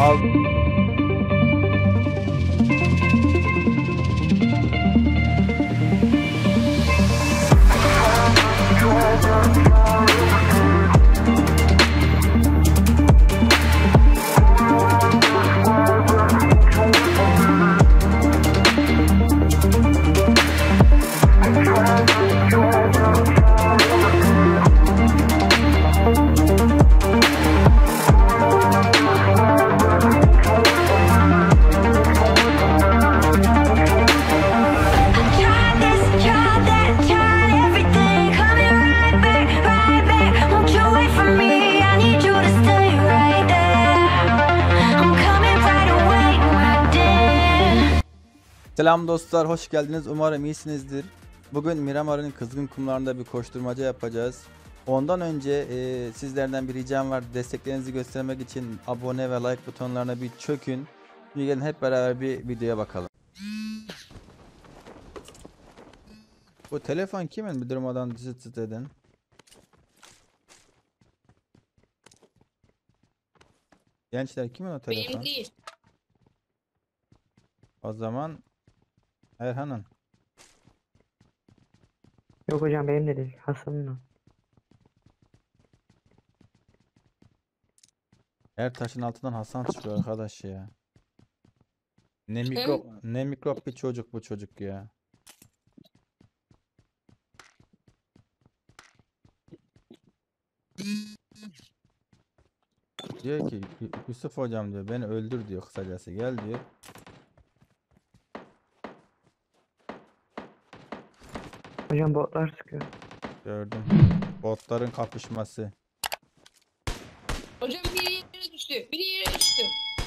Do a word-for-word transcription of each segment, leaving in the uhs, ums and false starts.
Al. Selam dostlar, hoş geldiniz. Umarım iyisinizdir. Bugün Miramar'ın kızgın kumlarında bir koşturmaca yapacağız. Ondan önce e, sizlerden bir ricam var. Desteklerinizi göstermek için abone ve like butonlarına bir çökün. Bir gelin hep beraber bir videoya bakalım. Bu telefon kimin? Bir durmadan zıt zıt edin. Gençler kimin o telefon? Benim değil. O zaman Erhan'ın. Yok hocam benim de değil. Hasan'ın o. Her taşın altından Hasan çıkıyor arkadaş ya. Ne mikrop, ne mikrop bir çocuk bu çocuk ya. Diyor ki Yusuf hocam diyor beni öldür diyor, kısacası gel diyor. Hocam botlar sıkıyor. Gördüm. Botların kapışması. Hocam biri yere düştü. Biri yere düştü.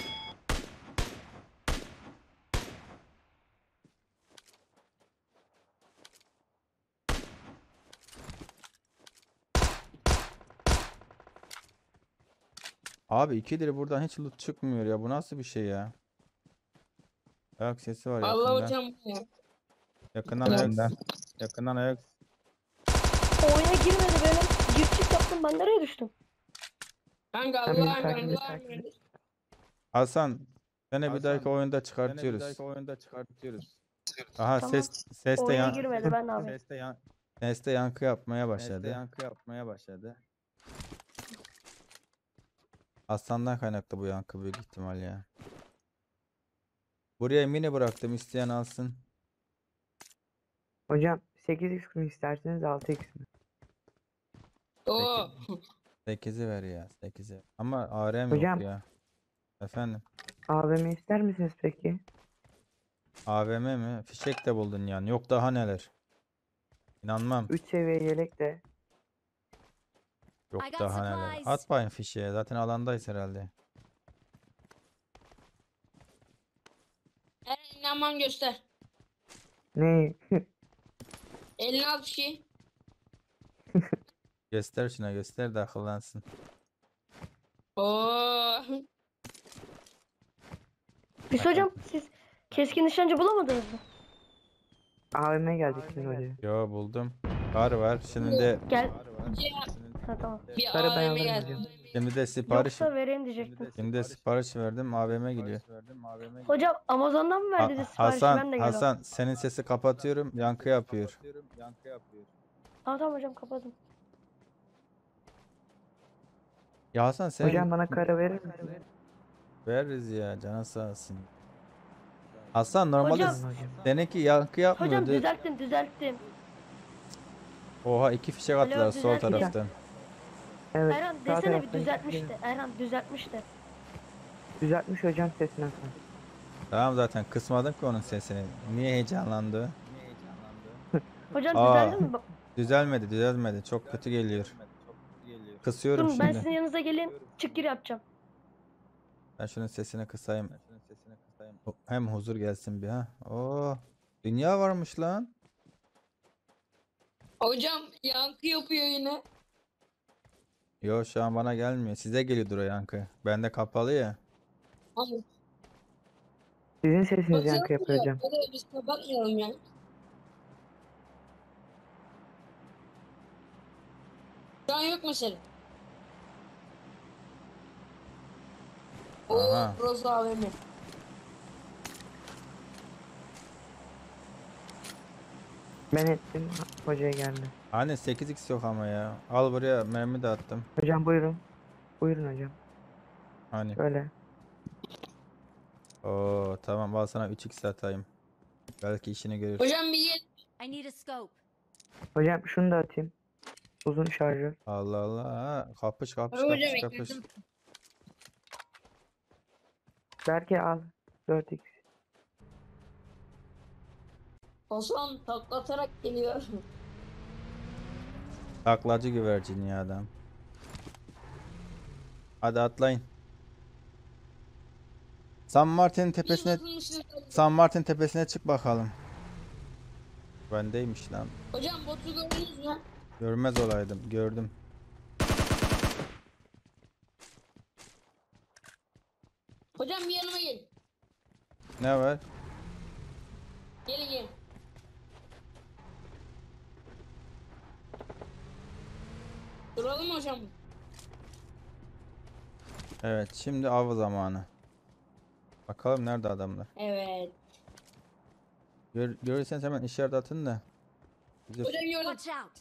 Abi ikidir buradan hiç loot çıkmıyor ya, bu nasıl bir şey ya. Ayak sesi var Allah yakından. hocam ya. Yakından ayak. Yakından ayak. Oyuna girmedi benim. Gir çık yaptım, ben nereye düştüm? Kanka Hemen Allah'a takip emanet. et, Allah'a takip et. emanet. Hasan seni bir Hasan, dahaki oyunda Seni çıkartıyoruz. bir dahaki oyunda çıkartıyoruz. Aha Tamam. ses ses de Oyuna yan girmedi ben abi. Ses de yan, ses de yankı yapmaya ses de başladı. yankı yapmaya başladı. Hasan'dan kaynaklı bu yankı büyük ihtimal ya. Buraya mini bıraktım, isteyen alsın. Hocam sekiz x mi isterseniz altı x mi? Oo. sekizi ver ya, sekizi. Ama A R M Hocam. yok ya. Efendim. A V M ister misiniz peki? A V M mi? Fişek de buldun yani. Yok daha neler. İnanmam. üç seviye yelek de. Yok I got daha neler. supplies. At bayım fişeğe. Zaten alandayız herhalde. Eren inanman göster. Ne? Elini al bir şey. Göster şuna, göster de akıllansın. Oo. Biz hocam siz keskin nişancı bulamadınız mı? A V M geldik şimdi hocam. Yo buldum. Kar var. Şimdi de Gel. Ya, Ha tamam. bir Sarı A V M dayanırım geldi. hocam. şimdi de sipariş Yoksa vereyim diyecektim. şimdi de sipariş verdim. A V M gidiyor. Hocam Amazon'dan mı Ha- verdiniz siparişi, ben Hasan de geliyorum. Hasan senin sesi kapatıyorum. Yankı yapıyor. Ha tamam hocam, kapadım. Ya Hasan sen Hocam bana kara verir misin? veririz ya, canın sağ olsun. Hasan normalde Hocam. s- seninki yankı Hocam yapmıyordu. düzelttim düzelttim. Oha, iki fişek Alo, attılar sol düzelttim. taraftan. Evet. Erhan sağ desene bir taraftan düzeltmişti. Erhan düzeltmişti. Düzeltmiş hocam sesini Hasan. Tamam, zaten kısmadın ki onun sesini. Niye heyecanlandı? Hocam Aa. düzeldi mi? Bak- Düzelmedi, düzelmedi. Çok kötü geliyor. Kısıyorum Durun ben şimdi. sizin yanınıza geleyim. Çık gir yapacağım. Ben şunun sesini kısayım. Hu- Hem huzur gelsin bir ha. Oo, dünya varmış lan. Hocam yankı yapıyor yine. Yo, şu an bana gelmiyor. Size geliyordur o yankı. Bende kapalı ya. Abi, Sizin sesiniz hocam yankı yapıyor hocam. hadi biz kapatmayalım ya. Şu an yok mesela. Oo, Aha. Roza A V M. Ben ettim. Hocaya geldi. Hani sekiz x yok ama ya. Al buraya mermi de attım. Hocam buyurun. Buyurun hocam. Hani. Şöyle. Oo tamam, al sana üç x atayım. Belki işini görür. Hocam bir gel. I need a scope. Hocam şunu da atayım. Uzun şarjör. Allah Allah. Kapış kapış Hocam kapış kapış. ekledim. Berke al. dört x. Hasan taklatarak geliyor. Taklacı güvercin ya adam. Hadi atlayın. San Martin tepesine Yazılmışsınız. San Martin tepesine çık bakalım. Bendeymiş lan. Hocam botu gördünüz mü? Görmez olaydım. Gördüm. Hocam bir yanıma gel. Ne var? Gelin gelin. Duralım mı hocam? Evet, şimdi av zamanı. Bakalım nerede adamlar. Evet. Gör, görürseniz hemen işaret atın da. Bizi Hocam gördüm. Watch out.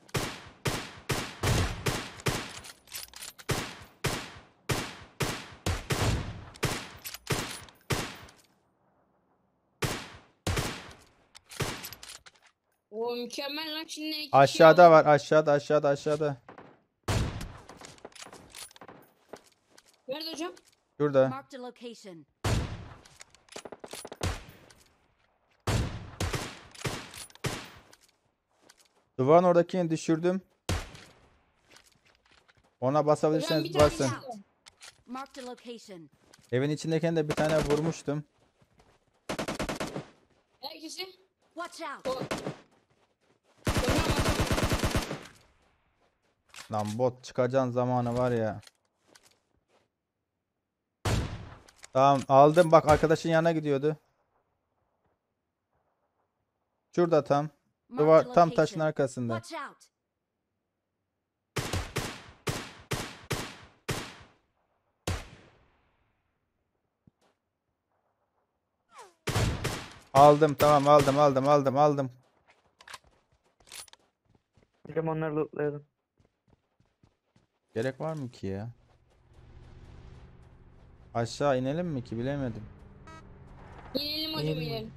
O mükemmel lan, şimdi iki kişi aşağıda aldım. var, aşağıda aşağıda aşağıda. Nerede hocam? Şurada. Marked a location. Duvarın oradakini düşürdüm. Ona Hocam basabilirseniz bir tane basın. daha. Marked a location. Evin içindeyken de bir tane vurmuştum. Herkesi. Watch out. O. Hocam hocam. Lan bot çıkacağın zamanı var ya. Tamam aldım, bak arkadaşın yanına gidiyordu. Şurada tam. Marked a Duvar tam taşın location. arkasında. Watch out. Aldım, tamam, aldım aldım aldım aldım. Hocam onları lootlayalım. Gerek var mı ki ya? Aşağı inelim mi ki, bilemedim. İnelim hocam İnelim. inelim.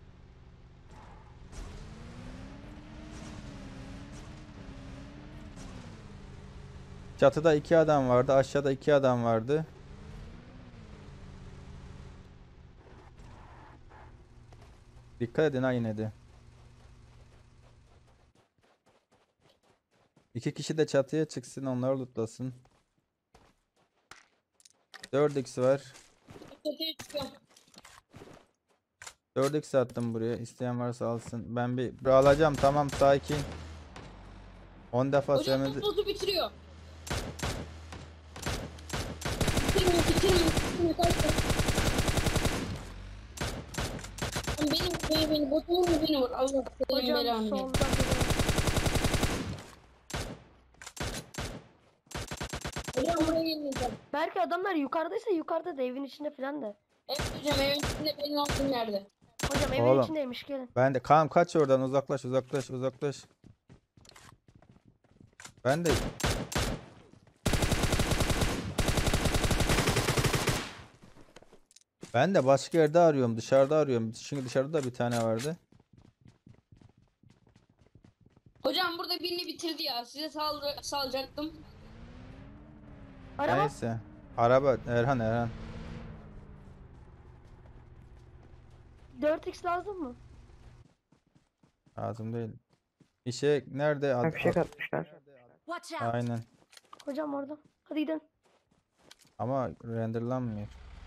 Çatıda iki adam vardı, aşağıda iki adam vardı. Dikkat edin ha yine de. İki kişi de çatıya çıksın, onları lootlasın. dört x var. Çatıya çıkıyorum. dört x attım buraya. İsteyen varsa alsın. Ben bir, bir alacağım, tamam, sakin. on defa Hocam söylemedi. bu botu bitiriyor. Bitirme bitirme bitirme kaçma. Benim beni beni botu vur beni vur. Allah senin Hocam belanı. solda biri. Hocam buraya gelmeyeceğim. Belki adamlar yukarıdaysa yukarıda da evin içinde falan da. Evet hocam evin içinde benim altım nerede? Hocam evin Oğlum. içindeymiş, gelin. Ben de Kaan kaç oradan, uzaklaş uzaklaş uzaklaş. Ben de Ben de başka yerde arıyorum, dışarıda arıyorum. Çünkü dışarıda da bir tane vardı. Hocam burada birini bitirdi ya. Size saldı, salacaktım. Araba Neyse. Araba Erhan Erhan. dört x lazım mı? Lazım değil. İşe nerede? Ad- Bir şey ad- katmışlar. Watch out. Aynen. Hocam orada. Hadi gidelim. Ama renderlanmıyor.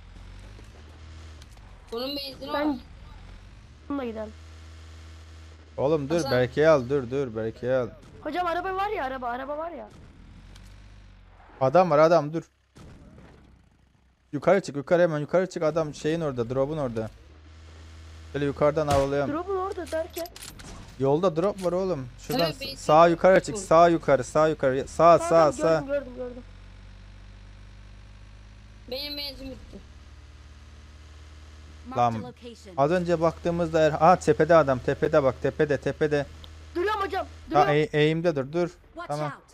Bunun benzini var. Ben bununla gidelim. Oğlum dur, Hasan. Berke'yi al, dur dur Berke'yi al. Hocam araba var ya, araba araba var ya. Adam var, adam, dur. Yukarı çık, yukarı, hemen yukarı çık, adam şeyin orada, drop'un orada. Böyle yukarıdan havalayalım. Drop'un orada derken. Yolda drop var oğlum. Şuradan Evet, s- benzin sağa yukarı çık, bu. sağ yukarı, sağ yukarı, sağ sağ Tamam, sağ. gördüm gördüm gördüm. Benim benzin bitti. Marked Lan, a location. Az önce baktığımızda er... Aa tepede adam. Tepede bak. Tepede tepede. Duruyorum hocam. Ha, Duruyorum. eğ- eğimde dur dur. Watch Tamam. out.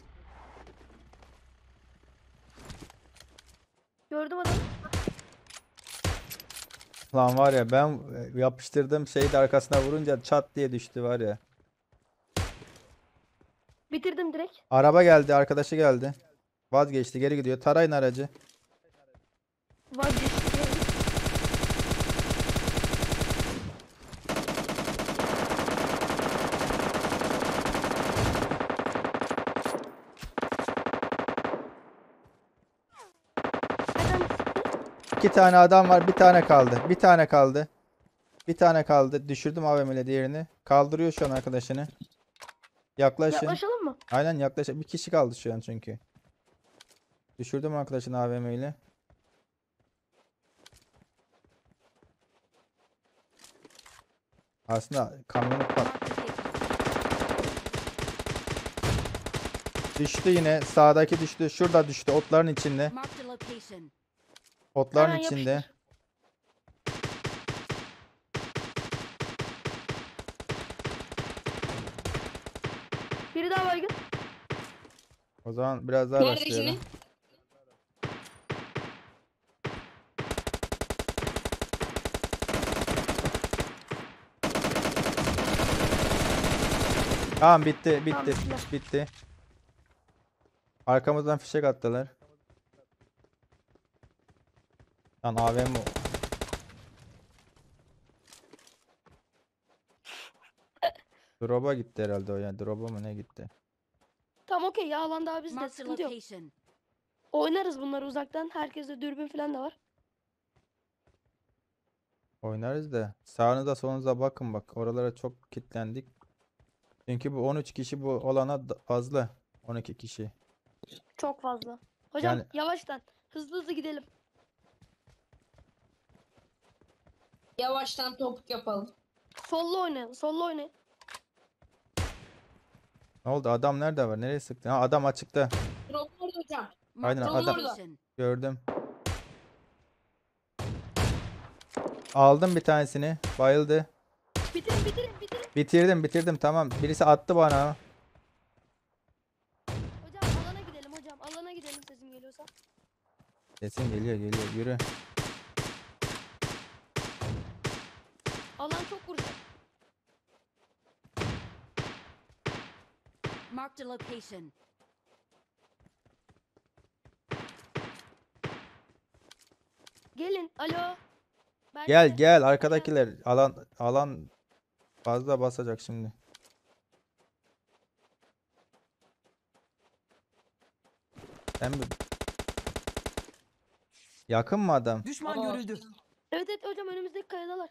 Gördüm adamı. Lan var ya ben e, yapıştırdım şeyi de arkasına vurunca çat diye düştü var ya. Bitirdim direkt. Araba geldi, arkadaşı geldi. Vazgeçti, geri gidiyor. Tarayın aracı. Vazgeçtim. Adam sıktı. İki tane adam var, bir tane kaldı. Bir tane kaldı. Bir tane kaldı. Düşürdüm A V M ile diğerini. Kaldırıyor şu an arkadaşını. Yaklaşın. Yaklaşalım mı? Aynen yaklaşın. Bir kişi kaldı şu an çünkü. Düşürdüm arkadaşını A V M ile. Aslında kamyonu pat. Marked a vehicle. Düştü yine. Sağdaki düştü. Şurada düştü. Otların içinde. Marked a location. Otların Hemen içinde. yapıştır. Biri daha baygın. O zaman biraz daha Nerede başlayalım. şimdi? Tamam bitti bitti Tamam, bittiler. bitti. Arkamızdan fişek attılar. Lan A V M o- Drop'a gitti herhalde o yani. Drop'a mı ne gitti? Tamam okey ya alan daha bizde Marked a sıkıntı yok. location. Oynarız bunları uzaktan. Herkeste dürbün falan da var. Oynarız da sağınıza solunuza bakın bak. Oralara çok kilitlendik. Çünkü bu on üç kişi bu olana da- fazla. on iki kişi. Çok fazla. Hocam Yani- yavaştan. Hızlı hızlı gidelim. Yavaştan topuk yapalım. Sollu oynayalım. Sollu oynayın. Ne oldu? Adam nerede var? Nereye sıktı? Ha adam açıkta. Drop orada hocam. Marked a Aynen, adam- location. Gördüm. Aldım bir tanesini. Bayıldı. Bitirin bitirin bitirin. Bitirdim bitirdim tamam. Birisi attı bana. Hocam alana gidelim hocam. Alana gidelim sesim geliyorsa. Sesin geliyor geliyor. Yürü. Alan çok vuracak. Marked a location. Gelin. Alo. Berke. Gel gel arkadakiler. Alan alan fazla basacak şimdi. Sen bir... Yakın mı adam? Düşman Aa. görüldü. Evet evet hocam önümüzdeki kayadalar.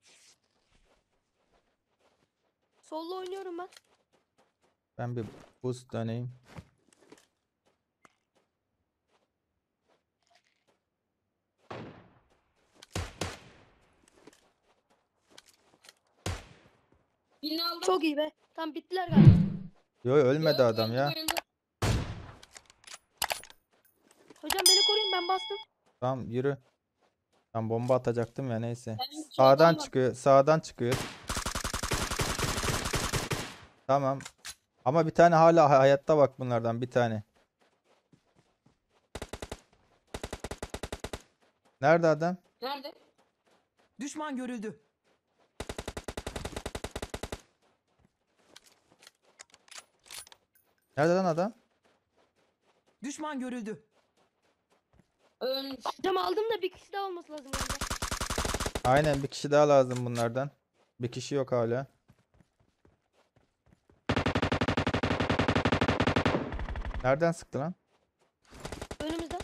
Sollu oynuyorum ben. Ben bir boost döneyim. Birini aldım. Çok iyi be. Tam bittiler galiba. Yo ölmedi Yok, adam öldü, ya. öldü. Hocam beni koruyun ben bastım. Tamam yürü. Ben bomba atacaktım ya neyse. Ben soldan Sağdan bak- çıkıyor. Sağdan çıkıyor. Tamam. Ama bir tane hala hay- hayatta bak bunlardan bir tane. Nerede adam? Nerede? Düşman görüldü. Nerede lan adam? Düşman görüldü. Ölmüş. Hocam aldım da bir kişi daha olması lazım yanında. Aynen bir kişi daha lazım bunlardan. Bir kişi yok hala. Nereden sıktı lan? Önümüzde.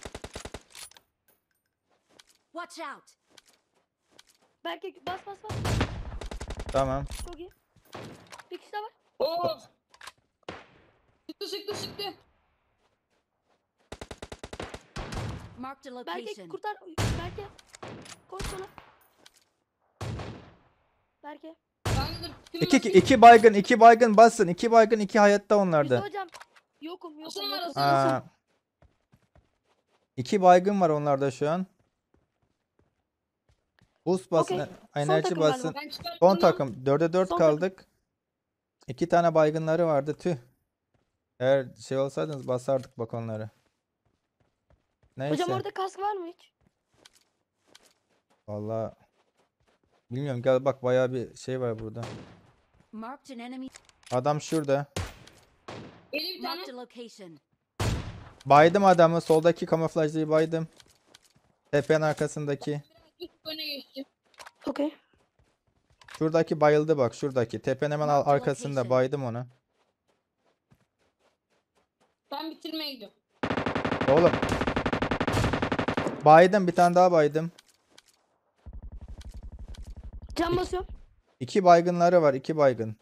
Watch out. Belki bas bas bas. Tamam. Çok iyi. Bir kişi daha var. Oo. Sıktı sıktı sıktı. Marked a Belki location. kurtar. Belki. Koş sana. Belki. Kanka, İki, iki, iki baygın, iki baygın basın. İki baygın, iki hayatta Hüsnü onlarda. hocam. Yokum yokum Hasan var, yokum. Hasan. Aa, İki baygın var onlarda şu an. Boost basın, Okey. enerji takım basın. galiba. Ben çıkarttım. Son onu. takım. dörde dört Son takım. kaldık. İki tane baygınları vardı. Tüh. Eğer şey olsaydınız basardık bak onları. Neyse. Hocam orada kask var mı hiç? Vallahi bilmiyorum. Gel bak bayağı bir şey var burada. Marked an enemy. Adam şurada. Geliyor bir tane. Marked a location. Baydım adamı. Soldaki kamuflajlıyı baydım. Tepenin arkasındaki. Birazcık öne geçti. Okey. Şuradaki bayıldı bak. Şuradaki. Tepenin hemen al- Marked arkasında location. baydım onu. Ben bitirmeye gidiyorum. Oğlum. Baydım. Bir tane daha baydım. Can basıyorum. İki baygınları var. iki baygın.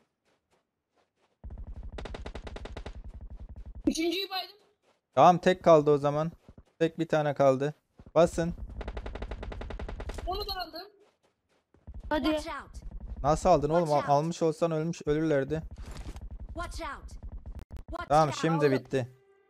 Üçüncüyü baydım. Tamam tek kaldı o zaman. Tek bir tane kaldı. Basın. Onu da aldım. Hadi. Watch out. Nasıl aldın oğlum? Al- Watch out. almış olsan ölmüş ölürlerdi. Watch out. Watch Tamam out. şimdi bitti.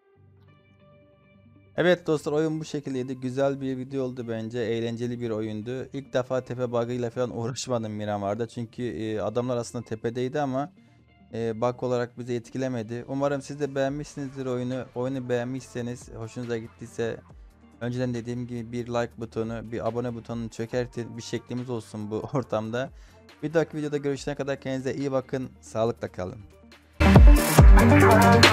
Evet dostlar oyun bu şekildeydi. Güzel bir video oldu bence. Eğlenceli bir oyundu. İlk defa tepe bug'ıyla falan uğraşmadım Miramar'da. Çünkü e, adamlar aslında tepedeydi ama e, bug olarak bizi etkilemedi. Umarım siz de beğenmişsinizdir oyunu. Oyunu beğenmişseniz, hoşunuza gittiyse önceden dediğim gibi bir like butonu, bir abone butonunu çökertin. Bir şeklimiz olsun bu ortamda. Bir dahaki videoda görüşene kadar kendinize iyi bakın. Sağlıkla kalın.